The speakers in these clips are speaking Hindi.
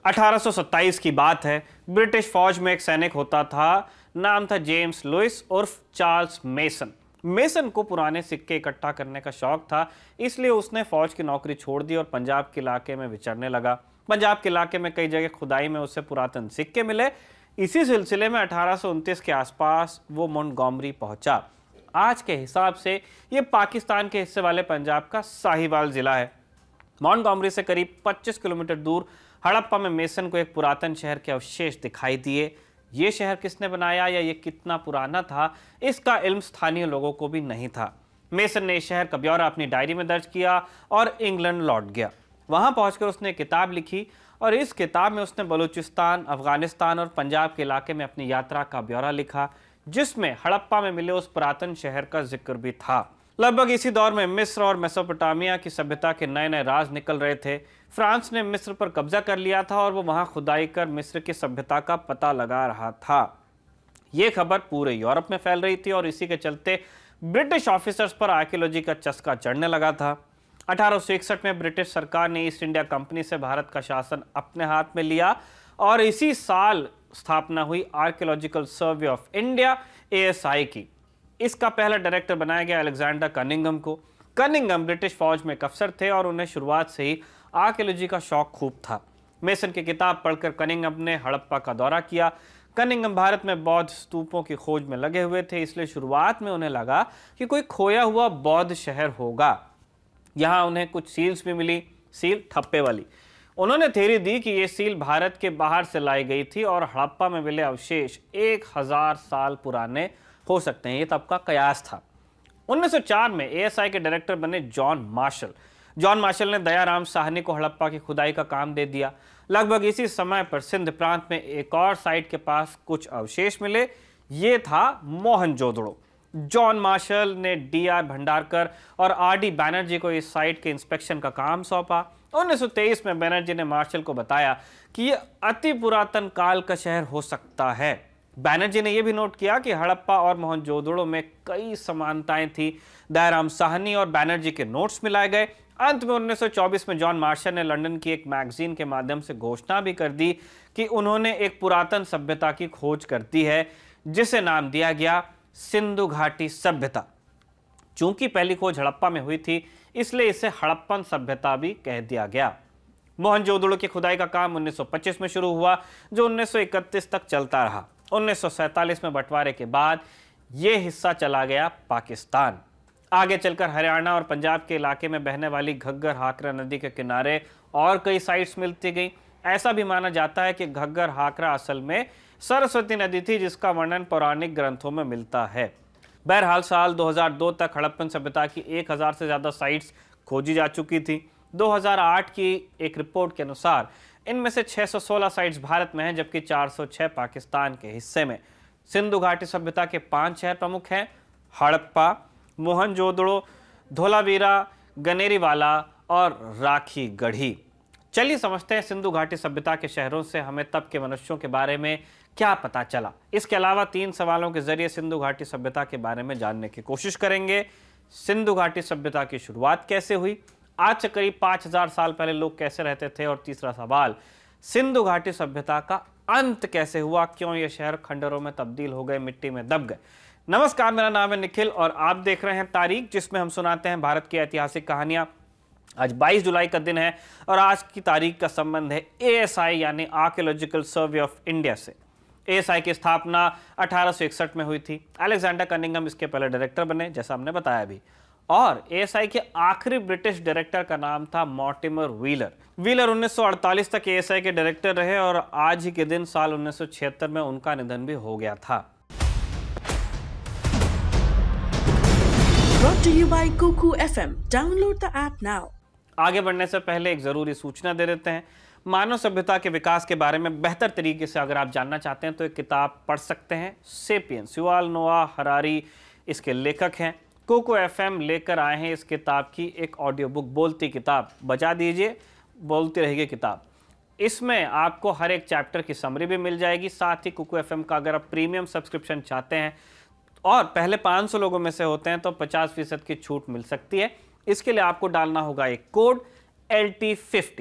1827 की बात है। ब्रिटिश फौज में एक सैनिक होता था, नाम था जेम्स लुइस उर्फ चार्ल्स मेसन। मेसन को पुराने सिक्के इकट्ठा करने का शौक था, इसलिए उसने फौज की नौकरी छोड़ दी और पंजाब के इलाके में विचरने लगा। पंजाब के इलाके में कई जगह खुदाई में उसे पुरातन सिक्के मिले। इसी सिलसिले में 1829 के आसपास वो मोंटगोमरी पहुंचा। आज के हिसाब से ये पाकिस्तान के हिस्से वाले पंजाब का साहिवाल जिला है। मोंटगोमरी से करीब 25 किलोमीटर दूर हड़प्पा में मेसन को एक पुरातन शहर के अवशेष दिखाई दिए। ये शहर किसने बनाया या ये कितना पुराना था, इसका इल्म स्थानीय लोगों को भी नहीं था। मेसन ने इस शहर का ब्यौरा अपनी डायरी में दर्ज किया और इंग्लैंड लौट गया। वहां पहुंचकर उसने एक किताब लिखी और इस किताब में उसने बलूचिस्तान, अफगानिस्तान और पंजाब के इलाके में अपनी यात्रा का ब्यौरा लिखा, जिसमें हड़प्पा में मिले उस पुरातन शहर का जिक्र भी था। लगभग इसी दौर में मिस्र और मेसोपोटामिया की सभ्यता के नए नए राज निकल रहे थे। फ्रांस ने मिस्र पर कब्जा कर लिया था और वो वहां खुदाई कर मिस्र की सभ्यता का पता लगा रहा था। ये खबर पूरे यूरोप में फैल रही थी और इसी के चलते ब्रिटिश ऑफिसर्स पर आर्कियोलॉजी का चस्का चढ़ने लगा था। 1861 में ब्रिटिश सरकार ने ईस्ट इंडिया कंपनी से भारत का शासन अपने हाथ में लिया और इसी साल स्थापना हुई archaeological survey of India ASI की। इसका पहला डायरेक्टर बनाया गया अलेक्जेंडर कनिंघम को। कनिंघम ब्रिटिश फौज में एक अफसर थे और उन्हें शुरुआत से ही आर्कियोलॉजी का शौक खूब था। मेसन की किताब पढ़कर कनिंघम ने हड़प्पा का दौरा किया। कनिंघम भारत में बौद्ध स्तूपों की खोज में लगे हुए थे, इसलिए शुरुआत में उन्हें लगा कि कोई खोया हुआ बौद्ध शहर होगा। यहाँ उन्हें कुछ सील्स भी मिली, सील ठप्पे वाली। उन्होंने थ्योरी दी कि ये सील भारत के बाहर से लाई गई थी और हड़प्पा में मिले अवशेष 1000 साल पुराने हो सकते हैं। ये तब का कयास था। 1904 में ASI के डायरेक्टर बने जॉन मार्शल। जॉन मार्शल ने दयाराम साहनी को हड़प्पा की खुदाई का काम दे दिया। लगभग इसी समय पर सिंध प्रांत में एक और साइट के पास कुछ अवशेष मिले। ये था मोहनजोदड़ो। जॉन मार्शल ने DR भंडारकर और RD बैनर्जी को इस साइट के इंस्पेक्शन का काम सौंपा। 1923 में बैनर्जी ने मार्शल को बताया कि यह अति पुरातन काल का शहर हो सकता है। बैनर्जी ने यह भी नोट किया कि हड़प्पा और मोहनजोदड़ो में कई समानताएं थी। दयाराम साहनी और बैनर्जी के नोट्स मिलाए गए। अंत में 1924 में जॉन मार्शल ने लंदन की एक मैगजीन के माध्यम से घोषणा भी कर दी कि उन्होंने एक पुरातन सभ्यता की खोज कर दी है, जिसे नाम दिया गया सिंधु घाटी सभ्यता। चूंकि पहली खोज हड़प्पा में हुई थी, इसलिए इसे हड़प्पन सभ्यता भी कह दिया गया। मोहनजोदड़ो की खुदाई का काम 1925 में शुरू हुआ, जो 1931 तक चलता रहा। 1947 में बंटवारे के बाद यह हिस्सा चला गया पाकिस्तान। आगे चलकर हरियाणा और पंजाब के इलाके में बहने वाली घग्गर हाकरा नदी के किनारे और कई साइट्स मिलती गई। ऐसा भी माना जाता है कि घग्गर हाकरा असल में सरस्वती नदी थी, जिसका वर्णन पौराणिक ग्रंथों में मिलता है। बहरहाल साल 2002 तक हड़प्पन सभ्यता की 1000 से ज्यादा साइट्स खोजी जा चुकी थी। 2008 की एक रिपोर्ट के अनुसार इनमें से 616 साइट्स भारत में हैं, जबकि 406 पाकिस्तान के हिस्से में। सिंधु घाटी सभ्यता के 5 शहर प्रमुख हैं: हड़प्पा, मोहनजोदड़ो, धोलावीरा, गनेरीवाला और राखीगढ़ी। चलिए समझते हैं सिंधु घाटी सभ्यता के शहरों से हमें तब के मनुष्यों के बारे में क्या पता चला। इसके अलावा 3 सवालों के जरिए सिंधु घाटी सभ्यता के बारे में जानने की कोशिश करेंगे। सिंधु घाटी सभ्यता की शुरुआत कैसे हुई? आज से करीब 5000 साल पहले लोग कैसे रहते थे? और तीसरा सवाल, सिंधु घाटी सभ्यता का अंत कैसे हुआ? क्यों ये शहर खंडरों में तब्दील हो गए, मिट्टी में दब गए? नमस्कार, मेरा नाम है निखिल और आप देख रहे हैं तारीख, जिसमें हम सुनाते हैं भारत की ऐतिहासिक कहानियां। आज 22 जुलाई का दिन है और आज की तारीख का संबंध है ASI यानी आर्कियोलॉजिकल सर्वे ऑफ इंडिया से। ASI की स्थापना 1861 में हुई थी। अलेक्जेंडर कनिंघम इसके पहले डायरेक्टर बने, जैसा हमने बताया भी। और ASI के आखिरी ब्रिटिश डायरेक्टर का नाम था मॉर्टिमर व्हीलर। व्हीलर 1948 तक ASI के डायरेक्टर रहे और आज ही के दिन साल 1976 में उनका निधन भी हो गया था। Brought to you by Kuku FM. Download the app now. आगे बढ़ने से पहले एक जरूरी सूचना दे देते हैं। मानव सभ्यता के विकास के बारे में बेहतर तरीके से अगर आप जानना चाहते हैं तो एक किताब पढ़ सकते हैं, सेपियंस। युवाल नोआ हरारी इसके लेखक हैं। कोको FM लेकर आए हैं इस किताब की एक ऑडियो बुक, बोलती किताब। बजा दीजिए, बोलती रहेगी किताब। इसमें आपको हर एक चैप्टर की समरी भी मिल जाएगी। साथ ही कोको FM का अगर आप प्रीमियम सब्सक्रिप्शन चाहते हैं और पहले 500 लोगों में से होते हैं तो 50% की छूट मिल सकती है। इसके लिए आपको डालना होगा एक कोड LT50।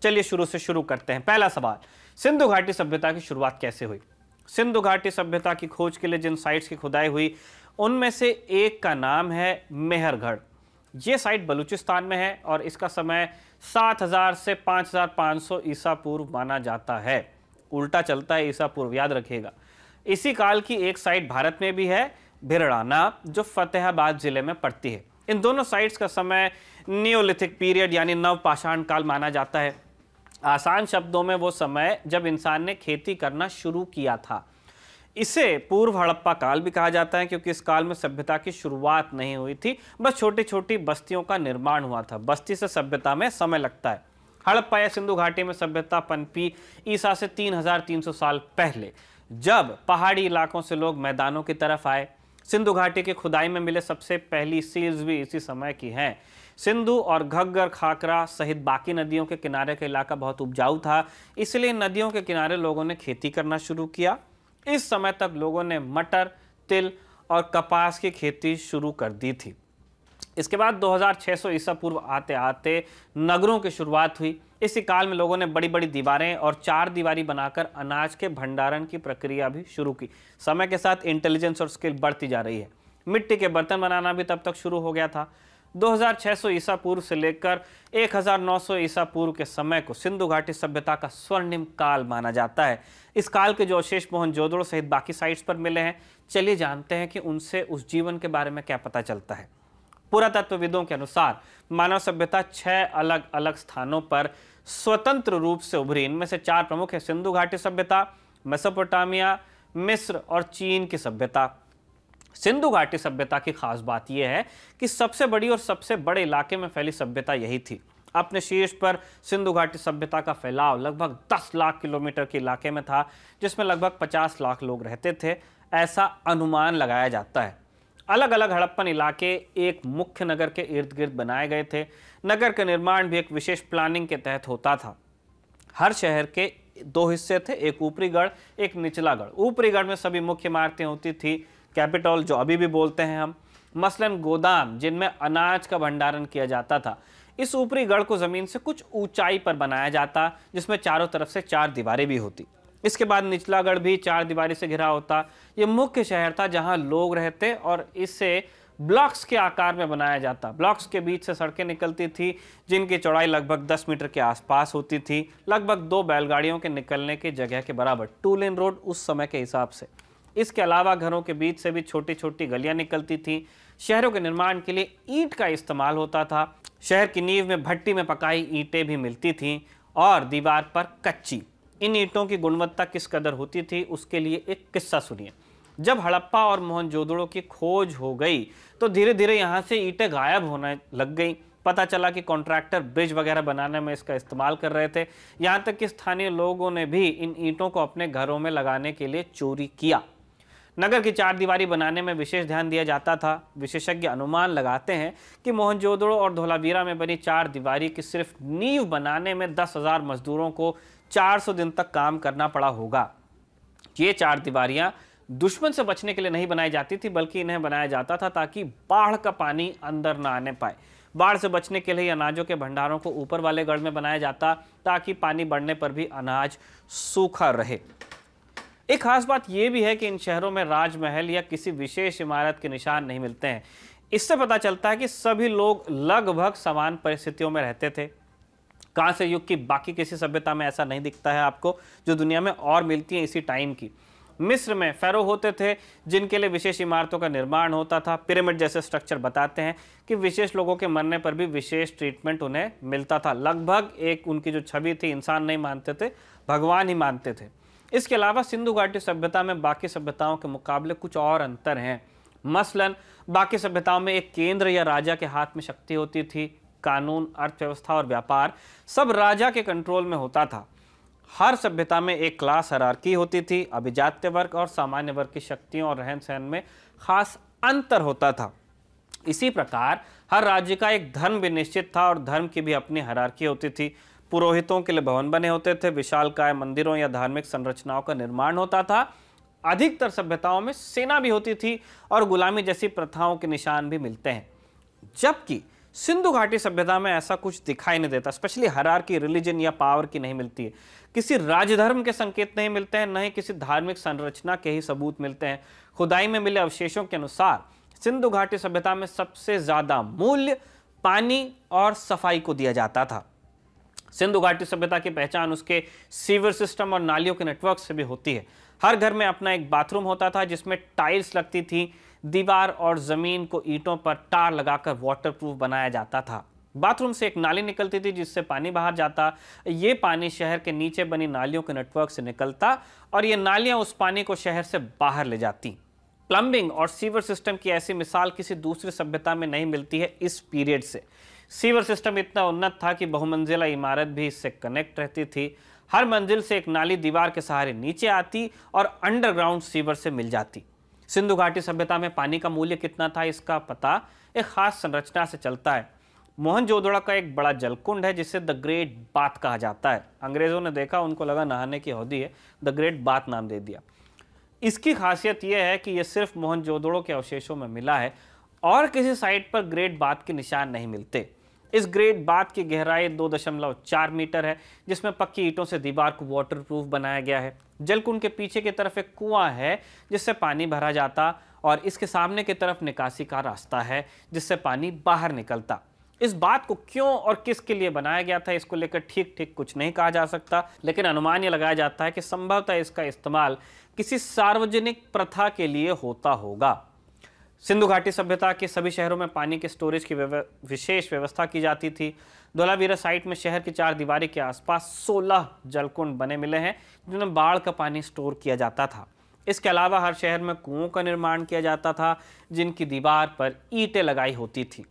चलिए शुरू से शुरू करते हैं। पहला सवाल, सिंधु घाटी सभ्यता की शुरुआत कैसे हुई? सिंधु घाटी सभ्यता की खोज के लिए जिन साइट्स की खुदाई हुई उनमें से एक का नाम है मेहरगढ़। ये साइट बलूचिस्तान में है और इसका समय 7000 से 5500 ईसा पूर्व माना जाता है। उल्टा चलता है ईसा पूर्व, याद रखिएगा। इसी काल की एक साइट भारत में भी है, भिरड़ाना, जो फतेहाबाद जिले में पड़ती है। इन दोनों साइट्स का समय नियोलिथिक पीरियड यानी नवपाषाण काल माना जाता है। आसान शब्दों में वो समय जब इंसान ने खेती करना शुरू किया था। इसे पूर्व हड़प्पा काल भी कहा जाता है क्योंकि इस काल में सभ्यता की शुरुआत नहीं हुई थी, बस छोटी छोटी बस्तियों का निर्माण हुआ था। बस्ती से सभ्यता में समय लगता है। हड़प्पा या सिंधु घाटी में सभ्यता पनपी ईसा से 3300 साल पहले, जब पहाड़ी इलाकों से लोग मैदानों की तरफ आए। सिंधु घाटी की खुदाई में मिले सबसे पहली सील्स भी इसी समय की हैं। सिंधु और घग्गर, खाकरा सहित बाकी नदियों के किनारे का इलाका बहुत उपजाऊ था, इसलिए नदियों के किनारे लोगों ने खेती करना शुरू किया। इस समय तक लोगों ने मटर, तिल और कपास की खेती शुरू कर दी थी। इसके बाद 2600 ईसा पूर्व आते आते नगरों की शुरुआत हुई। इसी काल में लोगों ने बड़ी बड़ी दीवारें और चार दीवारी बनाकर अनाज के भंडारण की प्रक्रिया भी शुरू की। समय के साथ इंटेलिजेंस और स्किल बढ़ती जा रही है। मिट्टी के बर्तन बनाना भी तब तक शुरू हो गया था। 2600 ईसा पूर्व से लेकर 1900 ईसा पूर्व के समय को सिंधु घाटी सभ्यता का स्वर्णिम काल माना जाता है। इस काल के जो अवशेष मोहनजोदड़ो सहित बाकी साइट्स पर मिले हैं, चलिए जानते हैं कि उनसे उस जीवन के बारे में क्या पता चलता है। पुरातत्वविदों के अनुसार मानव सभ्यता 6 अलग अलग स्थानों पर स्वतंत्र रूप से उभरी। इनमें से 4 प्रमुख है: सिंधु घाटी सभ्यता, मेसोपोटामिया, मिस्र और चीन की सभ्यता। सिंधु घाटी सभ्यता की खास बात यह है कि सबसे बड़ी और सबसे बड़े इलाके में फैली सभ्यता यही थी। अपने शीर्ष पर सिंधु घाटी सभ्यता का फैलाव लगभग 10 लाख किलोमीटर के इलाके में था, जिसमें लगभग 50 लाख लोग रहते थे, ऐसा अनुमान लगाया जाता है। अलग अलग हड़प्पन इलाके एक मुख्य नगर के इर्द गिर्द बनाए गए थे। नगर का निर्माण भी एक विशेष प्लानिंग के तहत होता था। हर शहर के 2 हिस्से थे, एक ऊपरी गढ़, एक निचला गढ़। ऊपरी गढ़ में सभी मुख्य इमारतें होती थी, कैपिटल जो अभी भी बोलते हैं हम, मसलन गोदाम जिनमें अनाज का भंडारण किया जाता था। इस ऊपरी गढ़ को जमीन से कुछ ऊंचाई पर बनाया जाता, जिसमें चारों तरफ से 4 दीवारें भी होती। इसके बाद निचला गढ़ भी 4 दीवारी से घिरा होता। यह मुख्य शहर था जहां लोग रहते और इसे ब्लॉक्स के आकार में बनाया जाता। ब्लॉक्स के बीच से सड़कें निकलती थी जिनकी चौड़ाई लगभग 10 मीटर के आसपास होती थी, लगभग 2 बैलगाड़ियों के निकलने की जगह के बराबर, 2 लेन रोड उस समय के हिसाब से। इसके अलावा घरों के बीच से भी छोटी छोटी गलियां निकलती थीं। शहरों के निर्माण के लिए ईंट का इस्तेमाल होता था। शहर की नींव में भट्टी में पकाई ईंटें भी मिलती थीं और दीवार पर कच्ची। इन ईंटों की गुणवत्ता किस कदर होती थी, उसके लिए एक किस्सा सुनिए। जब हड़प्पा और मोहनजोदड़ो की खोज हो गई तो धीरे धीरे यहाँ से ईंटें गायब होने लग गई। पता चला कि कॉन्ट्रैक्टर ब्रिज वगैरह बनाने में इसका इस्तेमाल कर रहे थे। यहाँ तक कि स्थानीय लोगों ने भी इन ईंटों को अपने घरों में लगाने के लिए चोरी किया। नगर की 4 दीवारी बनाने में विशेष ध्यान दिया जाता था। विशेषज्ञ अनुमान लगाते हैं कि मोहनजोदड़ो और धोलावीरा में बनी 4 दीवारी की सिर्फ नींव बनाने में 10,000 मजदूरों को 400 दिन तक काम करना पड़ा होगा। ये 4 दीवारियां दुश्मन से बचने के लिए नहीं बनाई जाती थी, बल्कि इन्हें बनाया जाता था ताकि बाढ़ का पानी अंदर ना आने पाए। बाढ़ से बचने के लिए अनाजों के भंडारों को ऊपर वाले गढ़ में बनाया जाता ताकि पानी बढ़ने पर भी अनाज सूखा रहे। एक खास बात यह भी है कि इन शहरों में राजमहल या किसी विशेष इमारत के निशान नहीं मिलते हैं। इससे पता चलता है कि सभी लोग लगभग समान परिस्थितियों में रहते थे। कांस्य युग की बाकी किसी सभ्यता में ऐसा नहीं दिखता है आपको, जो दुनिया में और मिलती है इसी टाइम की। मिस्र में फेरो होते थे जिनके लिए विशेष इमारतों का निर्माण होता था। पिरामिड जैसे स्ट्रक्चर बताते हैं कि विशेष लोगों के मरने पर भी विशेष ट्रीटमेंट उन्हें मिलता था। लगभग एक उनकी जो छवि थी, इंसान नहीं मानते थे, भगवान ही मानते थे। इसके अलावा सिंधु घाटी सभ्यता में बाकी सभ्यताओं के मुकाबले कुछ और अंतर हैं। मसलन बाकी सभ्यताओं में एक केंद्र या राजा के हाथ में शक्ति होती थी। कानून, अर्थव्यवस्था और व्यापार सब राजा के कंट्रोल में होता था। हर सभ्यता में एक क्लास हायरार्की होती थी। अभिजात्य वर्ग और सामान्य वर्ग की शक्तियों और रहन सहन में खास अंतर होता था। इसी प्रकार हर राज्य का एक धर्म भी निश्चित था और धर्म की भी अपनी हायरार्की होती थी। पुरोहितों के लिए भवन बने होते थे, विशालकाय मंदिरों या धार्मिक संरचनाओं का निर्माण होता था। अधिकतर सभ्यताओं में सेना भी होती थी और गुलामी जैसी प्रथाओं के निशान भी मिलते हैं। जबकि सिंधु घाटी सभ्यता में ऐसा कुछ दिखाई नहीं देता, स्पेशली हायरार्की, रिलीजन या पावर की नहीं मिलती है। किसी राजधर्म के संकेत नहीं मिलते हैं, न ही किसी धार्मिक संरचना के ही सबूत मिलते हैं। खुदाई में मिले अवशेषों के अनुसार सिंधु घाटी सभ्यता में सबसे ज्यादा मूल्य पानी और सफाई को दिया जाता था। सिंधु घाटी सभ्यता की पहचान उसके सीवर सिस्टम और नालियों के नेटवर्क से भी होती है। हर घर में अपना एक बाथरूम होता था जिसमें टाइल्स लगती थी। दीवार और जमीन को ईंटों पर टार लगाकर वाटरप्रूफ बनाया जाता था। बाथरूम से एक नाली निकलती थी जिससे पानी बाहर जाता। ये पानी शहर के नीचे बनी नालियों के नेटवर्क से निकलता और ये नालियां उस पानी को शहर से बाहर ले जाती। प्लम्बिंग और सीवर सिस्टम की ऐसी मिसाल किसी दूसरी सभ्यता में नहीं मिलती है इस पीरियड से। सीवर सिस्टम इतना उन्नत था कि बहुमंजिला इमारत भी इससे कनेक्ट रहती थी। हर मंजिल से एक नाली दीवार के सहारे नीचे आती और अंडरग्राउंड सीवर से मिल जाती। सिंधु घाटी सभ्यता में पानी का मूल्य कितना था इसका पता एक खास संरचना से चलता है। मोहनजोदड़ो का एक बड़ा जलकुंड है जिसे द ग्रेट बाथ कहा जाता है। अंग्रेजों ने देखा, उनको लगा नहाने की हौदी है, द ग्रेट बाथ नाम दे दिया। इसकी खासियत यह है कि यह सिर्फ मोहनजोदड़ो के अवशेषों में मिला है और किसी साइट पर ग्रेट बाथ के निशान नहीं मिलते। इस ग्रेट बाथ की गहराई 2.4 मीटर है जिसमें पक्की ईंटों से दीवार को वाटरप्रूफ बनाया गया है। जलकुंड के पीछे की तरफ एक कुआं है जिससे पानी भरा जाता और इसके सामने की तरफ निकासी का रास्ता है जिससे पानी बाहर निकलता। इस बात को क्यों और किसके लिए बनाया गया था इसको लेकर ठीक कुछ नहीं कहा जा सकता, लेकिन अनुमान यह लगाया जाता है कि संभवतः इसका इस्तेमाल किसी सार्वजनिक प्रथा के लिए होता होगा। सिंधु घाटी सभ्यता के सभी शहरों में पानी के स्टोरेज की विशेष व्यवस्था की जाती थी। धोलावीरा साइट में शहर की 4 दीवारी के आसपास 16 जलकुंड बने मिले हैं जिनमें बाढ़ का पानी स्टोर किया जाता था। इसके अलावा हर शहर में कुओं का निर्माण किया जाता था जिनकी दीवार पर ईंटें लगाई होती थी।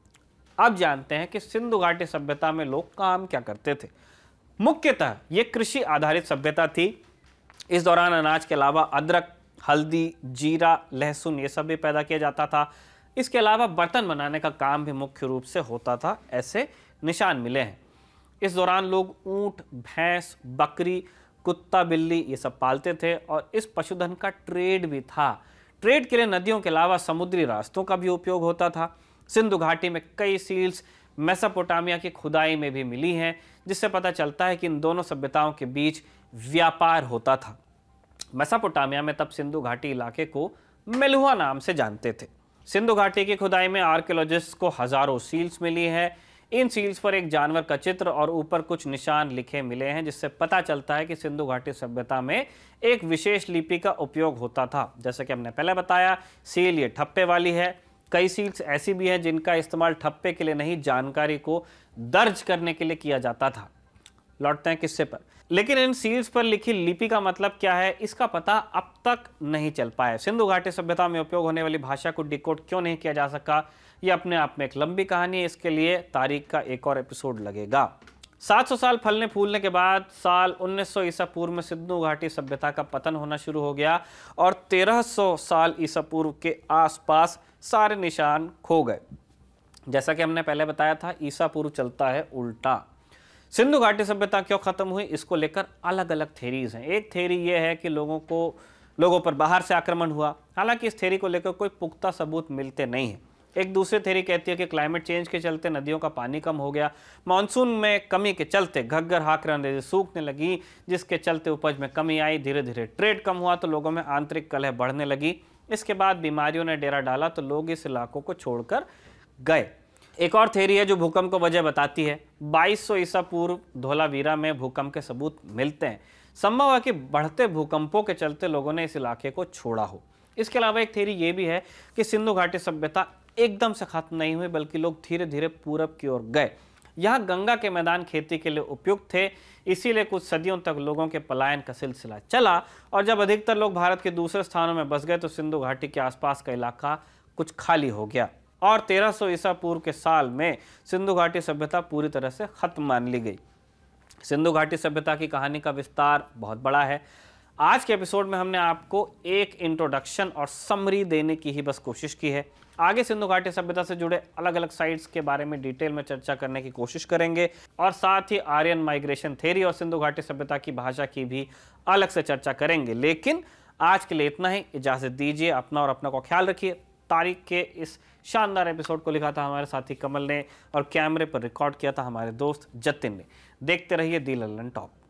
अब जानते हैं कि सिंधु घाटी सभ्यता में लोग काम क्या करते थे। मुख्यतः ये कृषि आधारित सभ्यता थी। इस दौरान अनाज के अलावा अदरक, हल्दी, जीरा, लहसुन ये सब भी पैदा किया जाता था। इसके अलावा बर्तन बनाने का काम भी मुख्य रूप से होता था, ऐसे निशान मिले हैं। इस दौरान लोग ऊंट, भैंस, बकरी, कुत्ता, बिल्ली ये सब पालते थे और इस पशुधन का ट्रेड भी था। ट्रेड के लिए नदियों के अलावा समुद्री रास्तों का भी उपयोग होता था। सिंधु घाटी में कई सील्स मेसोपोटामिया की खुदाई में भी मिली हैं जिससे पता चलता है कि इन दोनों सभ्यताओं के बीच व्यापार होता था। मेसोपोटामिया में तब सिंधु घाटी इलाके को मेलुहा नाम से जानते थे। सिंधु घाटी की खुदाई में आर्कियोलॉजिस्ट को हजारों सील्स मिली हैं। इन सील्स पर एक जानवर का चित्र और ऊपर कुछ निशान लिखे मिले हैं जिससे पता चलता है कि सिंधु घाटी सभ्यता में एक विशेष लिपि का उपयोग होता था। जैसे कि हमने पहले बताया, सील ये ठप्पे वाली है। कई सील्स ऐसी भी हैं जिनका इस्तेमाल ठप्पे के लिए नहीं, जानकारी को दर्ज करने के लिए किया जाता था। लौटते हैं किस्से पर। लेकिन इन सील्स पर लिखी लिपि का मतलब क्या है इसका पता अब तक नहीं चल पाया। सिंधु घाटी सभ्यता में उपयोग होने वाली भाषा को डिकोड क्यों नहीं किया जा सका, यह अपने आप में एक लंबी कहानी है। इसके लिए तारीख का एक और एपिसोड लगेगा। 700 साल फलने फूलने के बाद साल 1900 ईसा पूर्व में सिंधु घाटी सभ्यता का पतन होना शुरू हो गया और 1300 साल ईसा पूर्व के आसपास सारे निशान खो गए। जैसा कि हमने पहले बताया था, ईसा पूर्व चलता है उल्टा। सिंधु घाटी सभ्यता क्यों खत्म हुई इसको लेकर अलग अलग थेरीज हैं। एक थेरी यह है कि लोगों पर बाहर से आक्रमण हुआ, हालांकि इस थेरी को लेकर कोई पुख्ता सबूत मिलते नहीं है। एक दूसरी थेरी कहती है कि क्लाइमेट चेंज के चलते नदियों का पानी कम हो गया, मानसून में कमी के चलते घग्गर, हाकरा नदी सूखने लगी जिसके चलते उपज में कमी आई। धीरे धीरे ट्रेड कम हुआ तो लोगों में आंतरिक कलह बढ़ने लगी। इसके बाद बीमारियों ने डेरा डाला तो लोग इस इलाकों को छोड़कर गए। एक और थेरी है जो भूकंप को वजह बताती है। 2200 ईसा पूर्व धोलावीरा में भूकंप के सबूत मिलते हैं। संभव है कि बढ़ते भूकंपों के चलते लोगों ने इस इलाके को छोड़ा हो। इसके अलावा एक थेरी ये भी है कि सिंधु घाटी सभ्यता एकदम से खत्म नहीं हुई बल्कि लोग धीरे धीरे पूरब की ओर गए। यहाँ गंगा के मैदान खेती के लिए उपयुक्त थे, इसीलिए कुछ सदियों तक लोगों के पलायन का सिलसिला चला और जब अधिकतर लोग भारत के दूसरे स्थानों में बस गए तो सिंधु घाटी के आसपास का इलाका कुछ खाली हो गया और 1300 ईसा पूर्व के साल में सिंधु घाटी सभ्यता पूरी तरह से खत्म मान ली गई। सिंधु घाटी सभ्यता की कहानी का विस्तार बहुत बड़ा है। आज के एपिसोड में हमने आपको एक इंट्रोडक्शन और समरी देने की ही बस कोशिश की है। आगे सिंधु घाटी सभ्यता से जुड़े अलग अलग साइट्स के बारे में डिटेल में चर्चा करने की कोशिश करेंगे और साथ ही आर्यन माइग्रेशन थ्योरी और सिंधु घाटी सभ्यता की भाषा की भी अलग से चर्चा करेंगे। लेकिन आज के लिए इतना ही, इजाजत दीजिए। अपना और अपना को ख्याल रखिए। तारीख के इस शानदार एपिसोड को लिखा था हमारे साथी कमल ने और कैमरे पर रिकॉर्ड किया था हमारे दोस्त जतिन ने। देखते रहिए दी लल्लन टॉप।